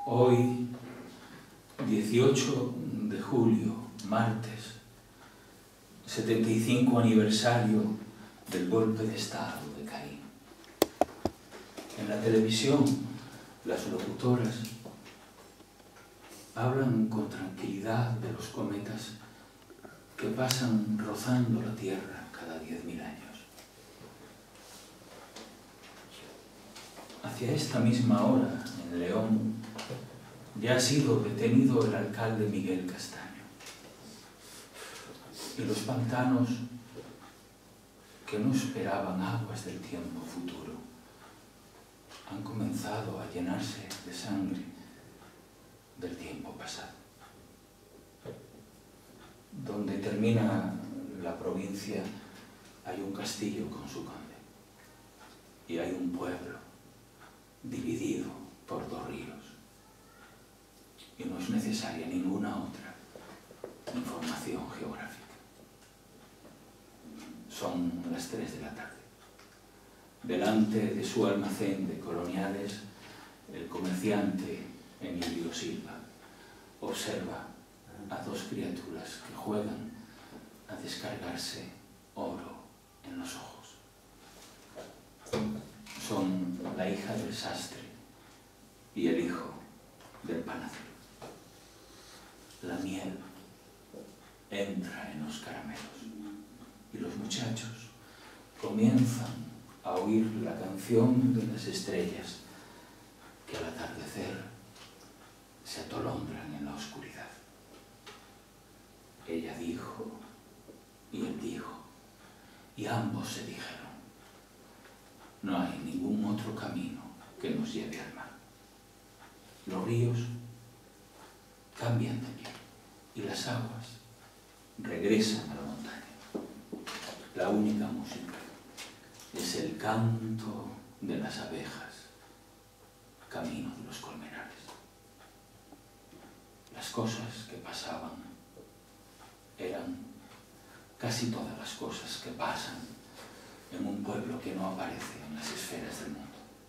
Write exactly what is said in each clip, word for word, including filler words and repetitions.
Hoy, dieciocho de julio, martes, setenta y cinco aniversario del golpe de Estado de Caín. En la televisión, las locutoras hablan con tranquilidad de los cometas que pasan rozando la Tierra cada diez mil años. Hacia esta misma hora, en León, ya ha sido detenido el alcalde Miguel Castaño. Y los pantanos, que no esperaban aguas del tiempo futuro, han comenzado a llenarse de sangre del tiempo pasado. Donde termina la provincia hay un castillo con su conde y hay un pueblo dividido por dos ríos. Y no es necesaria ninguna otra información geográfica. Son las tres de la tarde. Delante de su almacén de coloniales, el comerciante Emilio Silva observa a dos criaturas que juegan a descargarse oro en los ojos. Son la hija del sastre y el hijo del panadero. La miel entra en los caramelos y los muchachos comienzan a oír la canción de las estrellas que al atardecer se atolondran en la oscuridad. Ella dijo y él dijo, y ambos se dijeron: no hay ningún otro camino que nos lleve al mar. Los ríos cambian de pie y las aguas regresan a la montaña. La única música es el canto de las abejas camino de los colmenares. Las cosas que pasaban eran casi todas las cosas que pasan en un pueblo que no aparece en las esferas del mundo.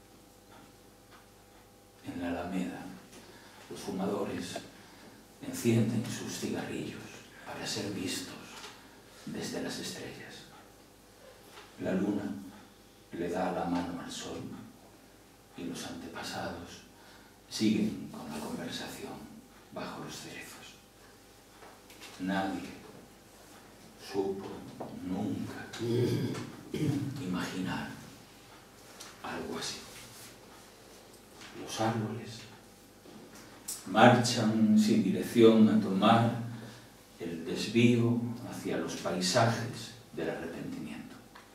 En la Alameda, los fumadores encienden sus cigarrillos para ser vistos desde las estrellas. La luna le da la mano al sol y los antepasados siguen con la conversación bajo los cerezos. Nadie supo nunca imaginar algo así. Los árboles marchan sin dirección a tomar el desvío hacia los paisajes del arrepentimiento.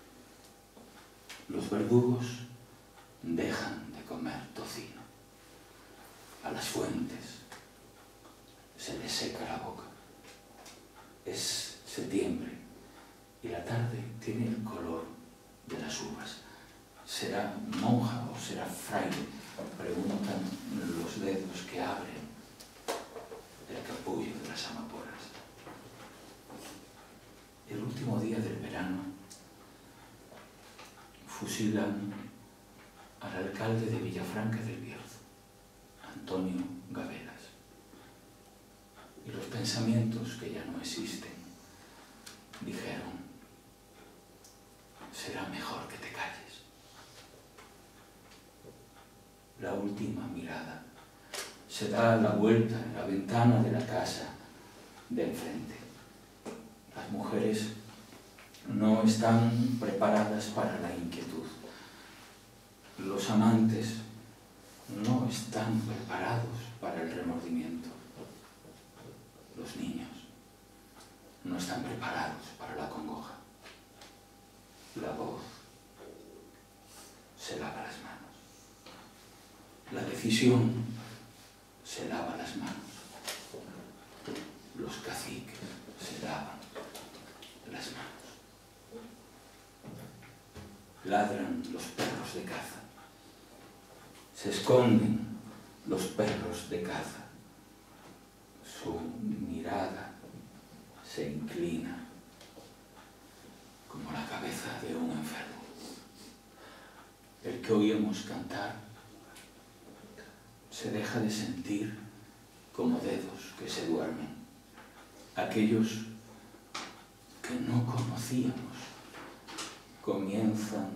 Los verdugos dejan de comer tocino. A las fuentes se les seca la boca. Es septiembre y la tarde tiene el color de las uvas. ¿Será monja o será fraile?, preguntan los dedos que abren el capullo de las amapolas. El último día del verano fusilan al alcalde de Villafranca del Bierzo, Antonio Gabelas. Y los pensamientos que ya no existen dijeron: será mejor que te calles. La última mirada se da la vuelta en la ventana de la casa de enfrente. Las mujeres no están preparadas para la inquietud. Los amantes no están preparados para el remordimiento. Los niños no están preparados para la congoja. La voz se lava las manos. La decisión se lava las manos. Los caciques se lavan las manos. Ladran los perros de caza. Se esconden los perros de caza. Su mirada se inclina como la cabeza de un enfermo. El que oíamos cantar se se deja de sentir como dedos que se duermen. Aquellos que no conocíamos comienzan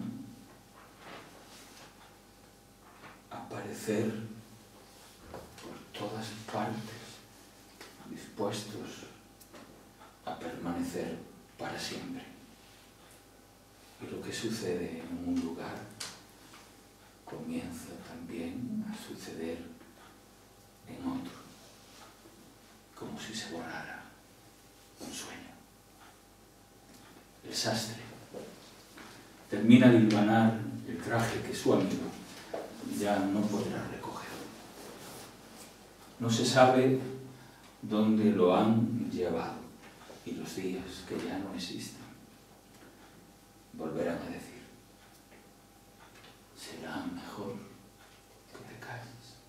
a aparecer por todas partes, dispuestos a permanecer para siempre. Y lo que sucede en un lugar comienza también a suceder en otro, como si se borrara un sueño. El sastre termina de hilvanar el traje que su amigo ya no podrá recoger. No se sabe dónde lo han llevado y los días que ya no existen volverán a decir: será mejor que te calles.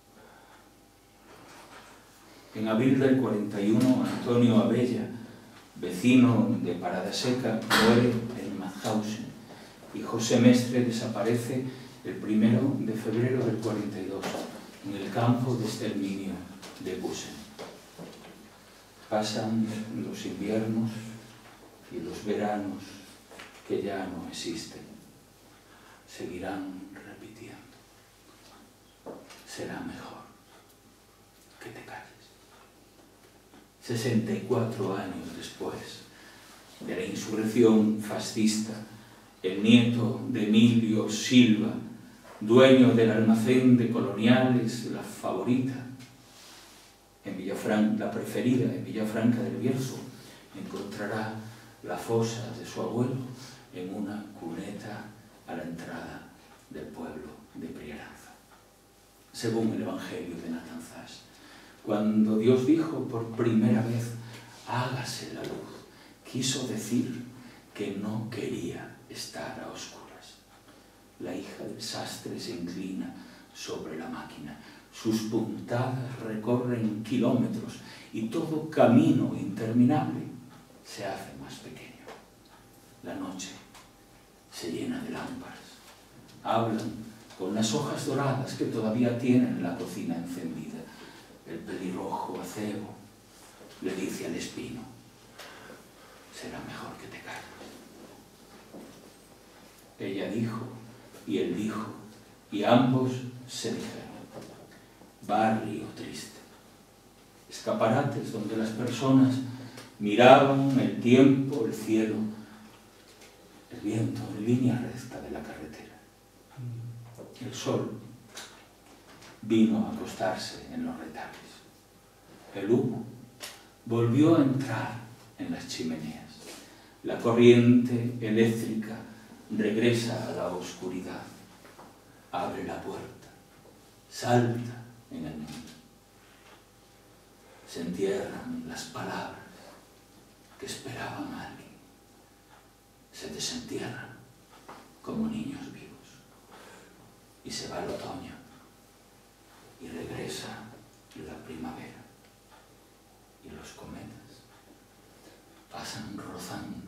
En abril del cuarenta y uno, Antonio Abella, vecino de Paradaseca, muere en Mauthausen y José Mestre desaparece el primero de febrero del cuarenta y dos en el campo de exterminio de Busen. Pasan los inviernos y los veranos que ya no existen. Seguirán repitiendo: será mejor que te calles. sesenta y cuatro años después de la insurrección fascista, el nieto de Emilio Silva, dueño del almacén de coloniales La Favorita, en Villafranca, la preferida en Villafranca del Bierzo, encontrará la fosa de su abuelo en una cuneta a la entrada del pueblo de Prieranza. Según el Evangelio de Nathan Zas, cuando Dios dijo por primera vez: hágase la luz, quiso decir que no quería estar a oscuras. La hija del sastre se inclina sobre la máquina. Sus puntadas recorren kilómetros y todo camino interminable se hace más pequeño. La noche se llena de lámparas. Hablan con las hojas doradas que todavía tienen la cocina encendida. El pelirrojo acebo le dice al espino: será mejor que te calles. Ella dijo y él dijo y ambos se dijeron. Barrio triste. Escaparates donde las personas miraban el tiempo, el cielo, el viento en línea recta de la carretera. El sol vino a acostarse en los retales. El humo volvió a entrar en las chimeneas. La corriente eléctrica regresa a la oscuridad. Abre la puerta, salta en el mundo. Se entierran las palabras que esperaban a alguien. Se desentierran como niños vivos. Y se va el otoño y regresa la primavera. Y los cometas pasan rozando